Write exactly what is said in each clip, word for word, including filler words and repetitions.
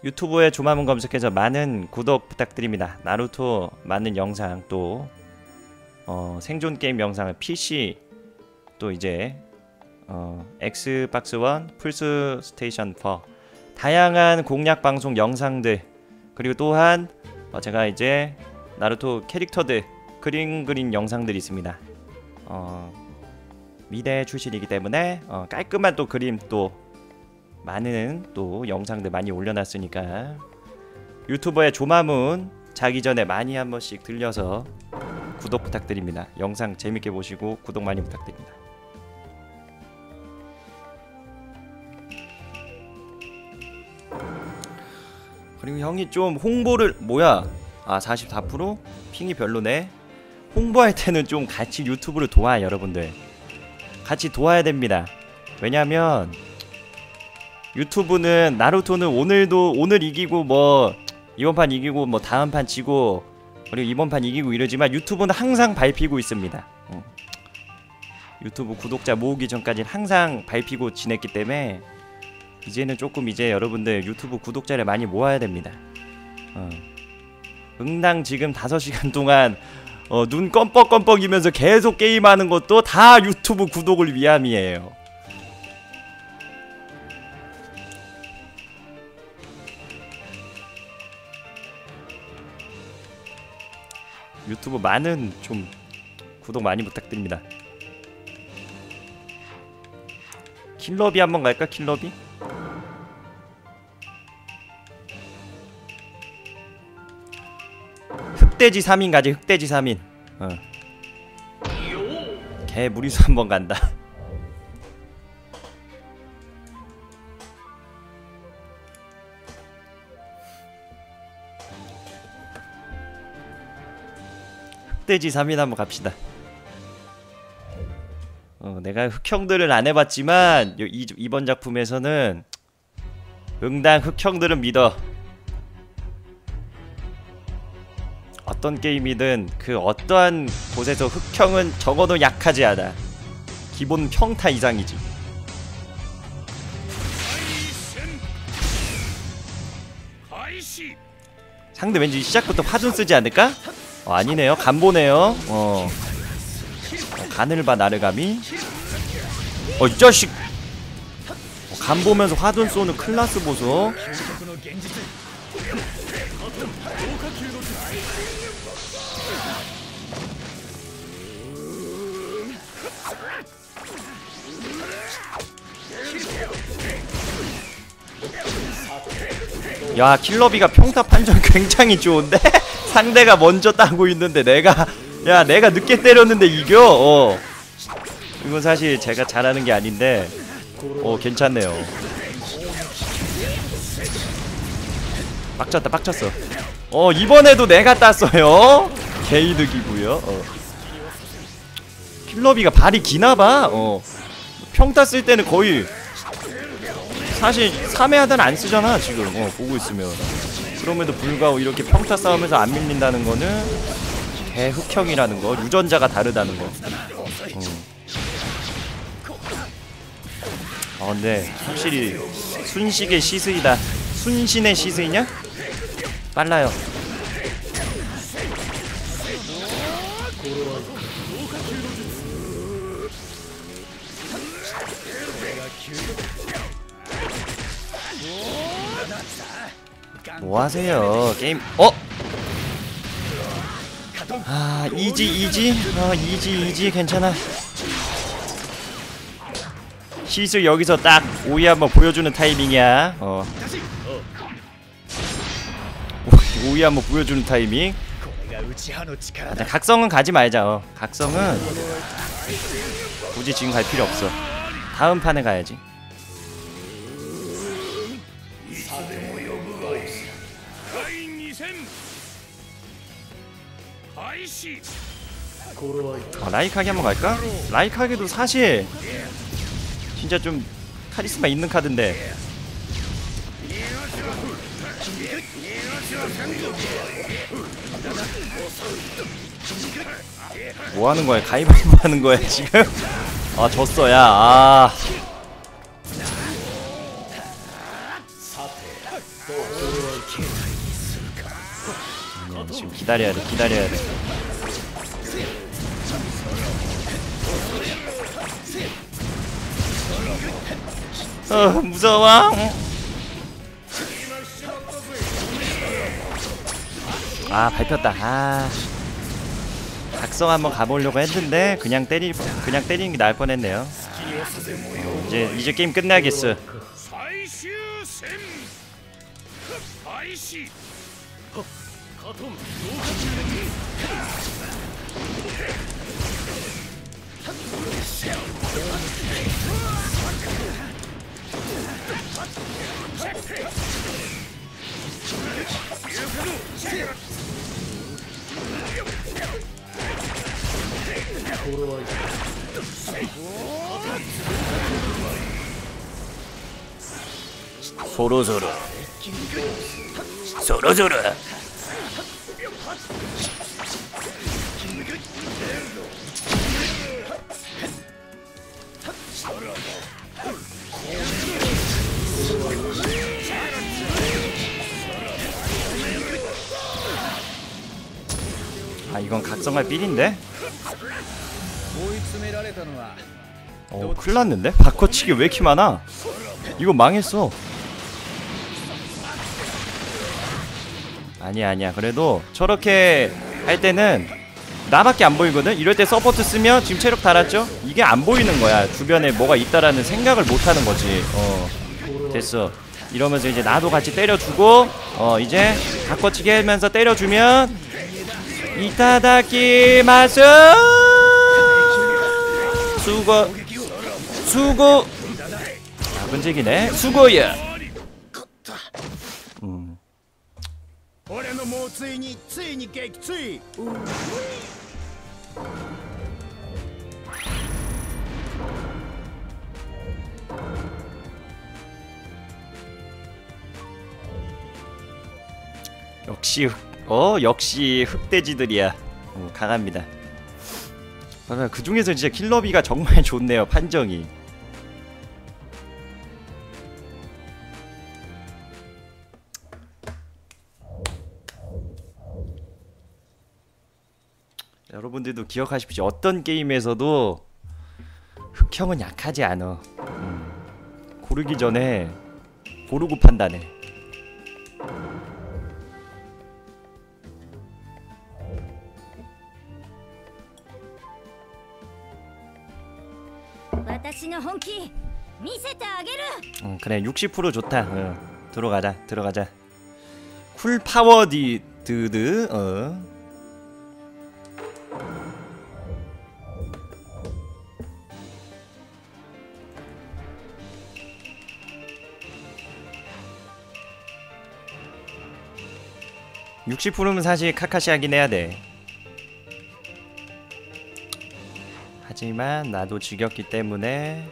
유튜브에 조마문 검색해서 많은 구독 부탁드립니다. 나루토 많은 영상 또 어, 생존 게임 영상을 피씨 또 이제 어, 엑스박스 원, 플스 스테이션 사 다양한 공략 방송 영상들 그리고 또한 어, 제가 이제 나루토 캐릭터들 그림 그린 영상들이 있습니다. 어, 미대 출신이기 때문에 어, 깔끔한 또 그림 또 많은 또 영상들 많이 올려놨으니까 유튜버의 조마문 자기 전에 많이 한 번씩 들려서 구독 부탁드립니다. 영상 재밌게 보시고 구독 많이 부탁드립니다. 그리고 형이 좀 홍보를 뭐야 아 사십사 퍼센트? 핑이 별로네. 홍보할 때는 좀 같이 유튜브를 도와요. 여러분들 같이 도와야 됩니다. 왜냐면 유튜브는 나루토는 오늘도 오늘 이기고 뭐 이번 판 이기고 뭐 다음 판 지고 그리고 이번 판 이기고 이러지만 유튜브는 항상 밟히고 있습니다. 어. 유튜브 구독자 모으기 전까지는 항상 밟히고 지냈기 때문에 이제는 조금 이제 여러분들 유튜브 구독자를 많이 모아야 됩니다. 어. 응당 지금 다섯 시간 동안 어, 눈 껌뻑껌뻑이면서 계속 게임하는 것도 다 유튜브 구독을 위함이에요. 유튜브 많은 좀 구독 많이 부탁드립니다. 킬러비 한번 갈까? 킬러비? 흑돼지 삼 인 가지. 흑돼지 삼 인 어. 개 무리수 한번 간다. 흑돼지 삼 인 한번 갑시다. 어, 내가 흑형들을 안 해봤지만 이, 이번 작품에서는 응당 흑형들은 믿어. 어떤 게임이든 그 어떠한 곳에서 흑형은 적어도 약하지 않아. 기본 평타 이상이지. 상대 왠지 시작부터 화둔 쓰지 않을까? 어, 아니네요. 간 보네요. 어. 어 간을 봐 나르가미. 어 이 자식. 어, 간 보면서 화둔 쏘는 클라스 보소. 야 킬러비가 평타 판정 굉장히 좋은데? 상대가 먼저 따고 있는데 내가 야 내가 늦게 때렸는데 이겨? 어 이건 사실 제가 잘하는 게 아닌데 어 괜찮네요. 빡쳤다 빡쳤어. 어 이번에도 내가 땄어요. 개이득이고요. 어. 킬러비가 발이 기나봐. 어 평타 쓸 때는 거의 사실 삼 회 하단 안 쓰잖아 지금. 어 보고 있으면. 그럼에도 불구하고 이렇게 평타 싸움에서 안 밀린다는 거는 개 흑형이라는 거. 유전자가 다르다는 거. 어. 아 근데 확실히 순식의 시스이다. 순신의 시스이냐? 빨라요. 뭐하세요 게임. 어? 아 이지 이지? 어 이지 이지 괜찮아. 시술 여기서 딱 오이 한번 보여주는 타이밍이야. 어 오이 한번 보여주는 타이밍. 아, 각성은 가지 말자. 어 각성은 굳이 지금 갈 필요 없어. 다음 판에 가야지. 어, 라이카게 한번 갈까? 라이카게도 사실 진짜 좀 카리스마 있는 카드인데. 뭐 하는 거야? 가위바위보 하는 거야 지금? 아 졌어 야. 아 아니야, 지금 기다려야 돼, 기다려야 돼. 어, 무서워. 아, 밟혔다. 아, 각성 한번 가보려고 했는데 그냥 때리 그냥 때리는 게 나을 뻔했네요. 이제 이제 게임 끝나겠어. 서로서로 서로서로. 아, 이건 각성할 삘인데? 어, 큰일 났는데? 바꿔치기 왜 이렇게 많아? 이거 망했어. 아니야 아니야, 그래도 저렇게 할 때는 나밖에 안 보이거든? 이럴 때 서포트 쓰면 지금 체력 달았죠? 이게 안 보이는 거야. 주변에 뭐가 있다라는 생각을 못 하는 거지. 어, 됐어. 이러면서 이제 나도 같이 때려주고, 어, 이제 바꿔치기 하면서 때려주면 이타다키마스! 수고 수고. 아, 문제기네. 수고야. 음. 역시 흑, 어 역시 흑돼지들이야. 어, 강합니다. 맞아, 그 중에서 진짜 킬러비가 정말 좋네요. 판정이. 여러분들도 기억하십시오. 어떤 게임에서도 흑형은 약하지 않아. 음, 고르기 전에 고르고 판단해. 음, 그래, 육십 퍼센트 좋다. 어, 들어가자 들어가자. 쿨 파워 디 드드. 어. 육십 퍼센트면 사실 카카시 하긴 해야 돼. 하지만 나도 지겹기 때문에.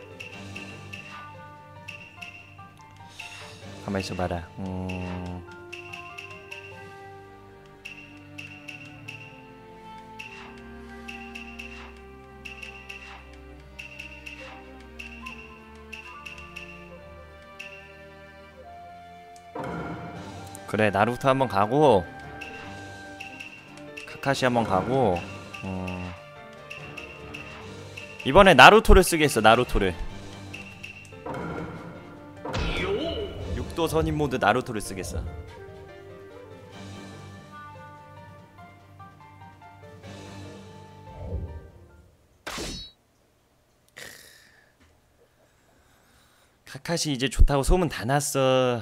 가만히 있어봐라. 음... 그래, 나루토 한번 가고 카카시 한번 가고. 음... 이번에 나루토를 쓰겠어. 나루토를 육도 선임 모드 나루토를 쓰겠어. 카카시 이제 좋다고 소문 다 났어.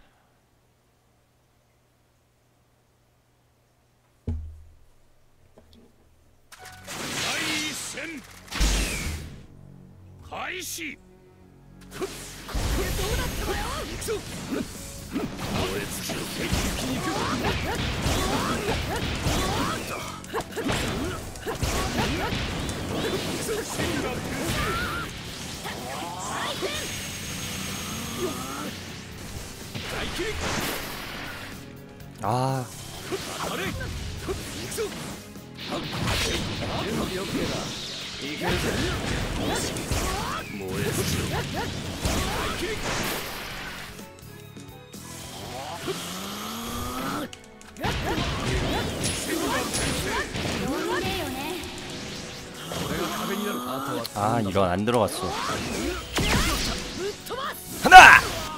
아. 아 이런 안 들어갔어. 하나.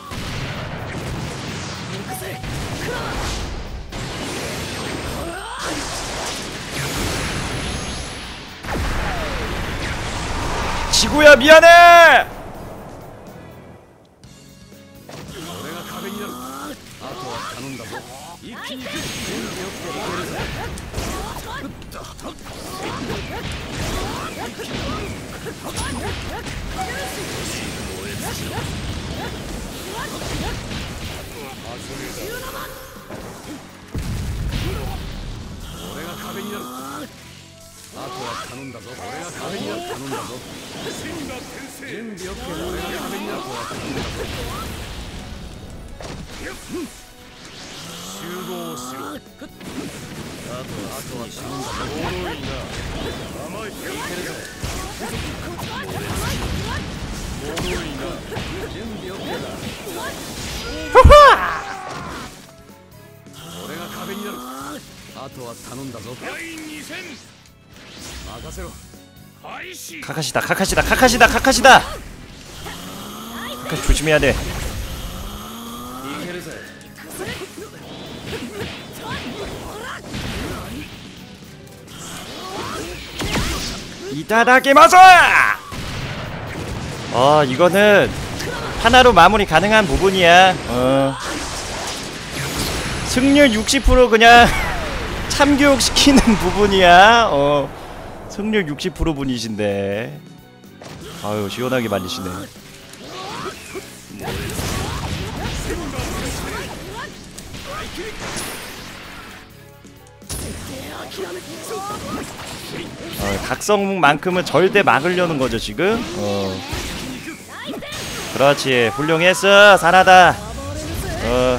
지구야 미안해. 카카시다 카카시다 카카시다 카카시다. 카카시 조심해야 돼. 이따다게 맞아! 어 이거는 하나로 마무리 가능한 부분이야. 어. 승률 육십 퍼센트 그냥 참교육시키는 부분이야. 어. 승률 육십 퍼센트 분이신데 아유 시원하게 말리시네. 어, 각성만큼은 절대 막으려는 거죠 지금. 어. 그렇지 훌륭했어 잘하다. 어.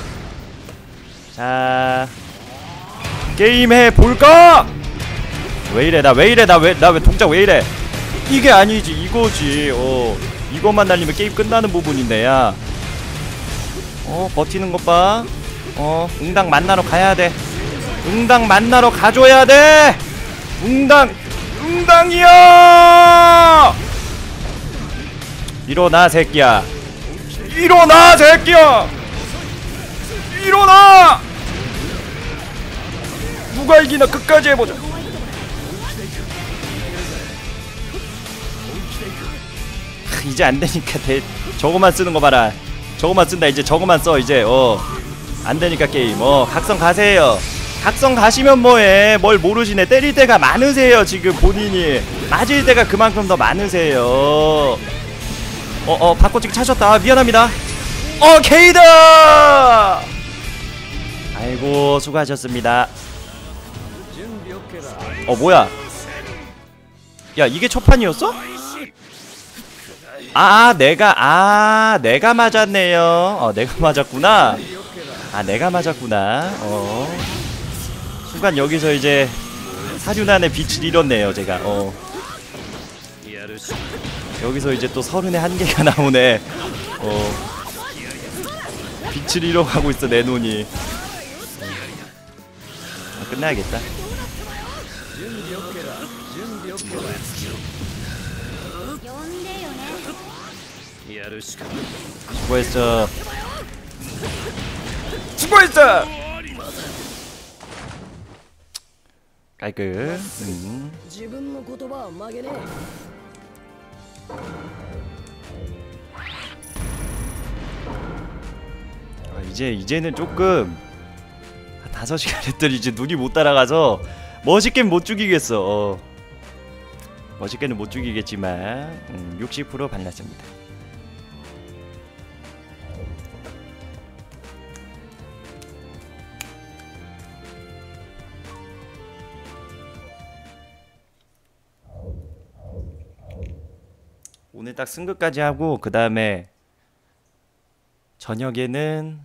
자 게임 해 볼까? 왜 이래 나 왜 이래 나 왜 나 왜 동작 왜 이래? 이게 아니지 이거지. 어 이것만 날리면 게임 끝나는 부분인데 야. 어 버티는 것 봐. 어 응당 만나러 가야 돼. 응당 만나러 가줘야 돼. 응당 응당이야. 일어나 새끼야. 일어나 새끼야. 일어나. 누가 이기나 끝까지 해보자. 이제 안되니까 대, 저거만 쓰는 거 봐라. 저거만 쓴다 이제. 저거만 써 이제. 어 안되니까 게임. 어 각성 가세요. 각성 가시면 뭐해. 뭘 모르시네. 때릴 때가 많으세요 지금 본인이. 맞을 때가 그만큼 더 많으세요. 어어 바꿔찍기 차셨다. 미안합니다. 어 케이드. 아이고 수고하셨습니다. 어 뭐야. 야 이게 첫 판이었어? 아 내가 아 내가 맞았네요. 어 내가 맞았구나. 아 내가 맞았구나. 어 순간 여기서 이제 사륜안의 빛을 잃었네요 제가. 어 여기서 이제 또 서른의 한계가 나오네. 어 빛을 잃어가고 있어 내 눈이. 아, 끝나야겠다. 수고했어. 수고했어. 깔끔. 음. 아, 이제 이제는 조금 다섯 시간 했더니 이제 눈이 못 따라가서 멋있게는 못 죽이겠어. 어. 멋있게는 못 죽이겠지만 음, 육십 퍼센트 발랐습니다. 오늘 딱 승급까지 하고 그 다음에 저녁에는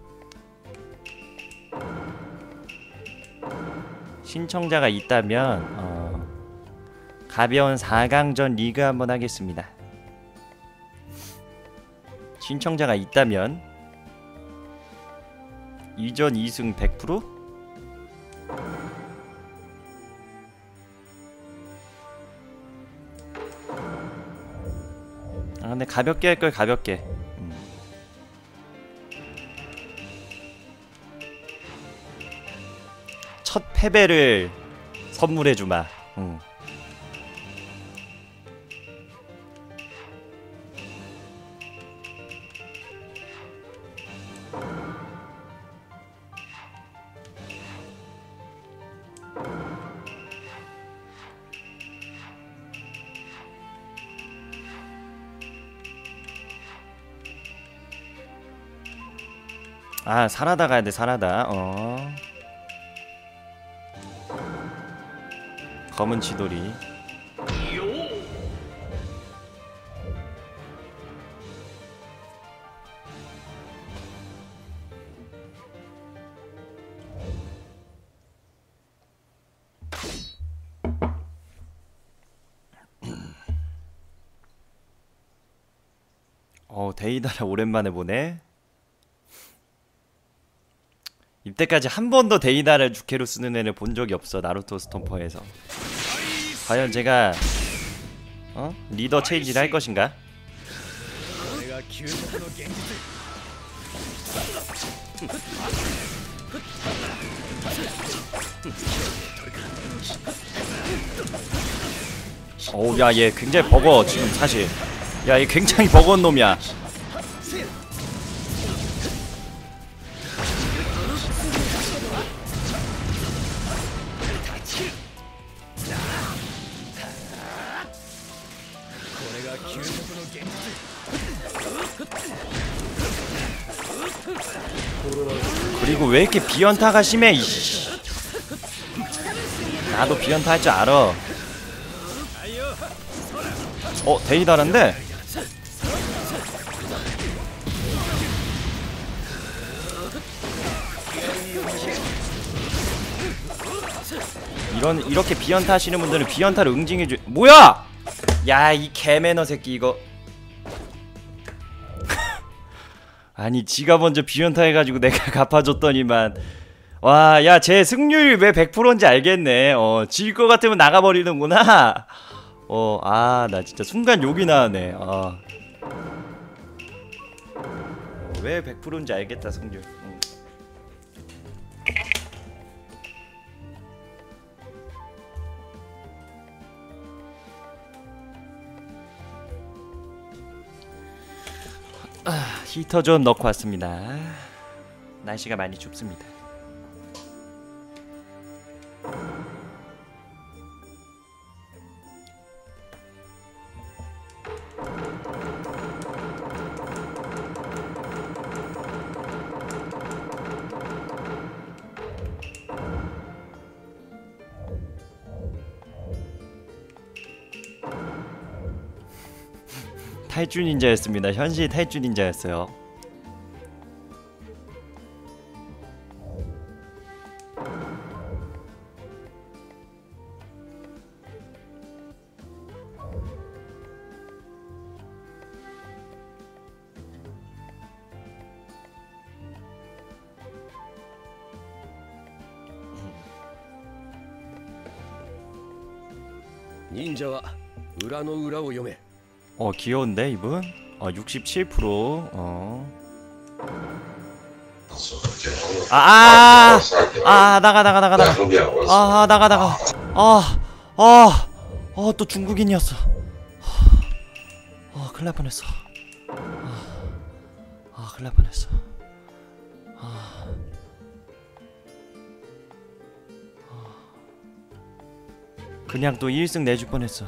신청자가 있다면 어, 가벼운 사 강전 리그 한번 하겠습니다. 신청자가 있다면 이전 이승 백 퍼센트? 아 근데 가볍게 할 걸 가볍게. 음. 첫 패배를 선물해주마. 음. 아 살아다 가야돼. 살아다. 어 검은 지돌이. 어 데이다를 오랜만에 보네. 이때까지 한 번도 데이다를 주캐로 쓰는 애를 본 적이 없어. 나루토 스톰퍼에서. 과연 제가 어? 리더 체인지를 할 것인가? 어우 야 얘 굉장히 버거 지금 사실. 야 얘 굉장히 버거운 놈이야. 그리고 왜 이렇게 비연타가 심해 이씨. 나도 비연타 할 줄 알아. 어 데이다란데? 이런 이렇게 비연타 하시는 분들은 비연타를 응징해줘. 뭐야! 야 이 개매너 새끼 이거. 아니 지가 먼저 비연타 해가지고 내가 갚아줬더니만. 와 야 쟤 승률이 왜 백 퍼센트인지 알겠네. 어 질 것 같으면 나가버리는구나. 어 아 나 진짜 순간 욕이 나네. 어. 왜 백 퍼센트인지 알겠다 승률. 응. 아, 히터 좀 넣고 왔습니다. 날씨가 많이 춥습니다. 탈주 닌자였습니다. 현실 탈주 닌자였어요. 닌자와裏の裏を読め. 어 귀여운데 이분? 어 육십칠 퍼센트. 어. 아, 아, 아 나가 나가 나가 나가. 아 나가 나가. 아, 아, 아 또 중국인이었어. 아 큰일 날 뻔했어. 아, 아 큰일 날 뻔했어. 아, 그냥 또 일 승 내줄 뻔했어.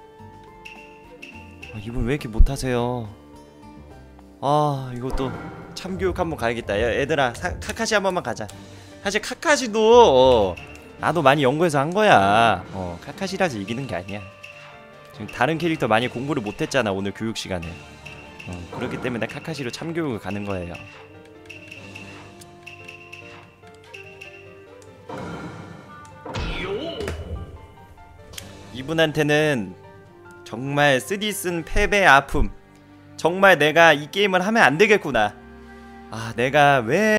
아, 이분 왜 이렇게 못하세요? 아 이것도 참교육 한번 가야겠다. 야 얘들아 사, 카카시 한 번만 가자. 사실 카카시도 어, 나도 많이 연구해서 한 거야. 어, 카카시라서 이기는 게 아니야. 지금 다른 캐릭터 많이 공부를 못했잖아 오늘 교육 시간에. 어, 그렇기 때문에 카카시로 참교육을 가는 거예요. 이분한테는 정말 쓰디쓴 패배 아픔. 정말 내가 이 게임을 하면 안 되겠구나. 아 내가 왜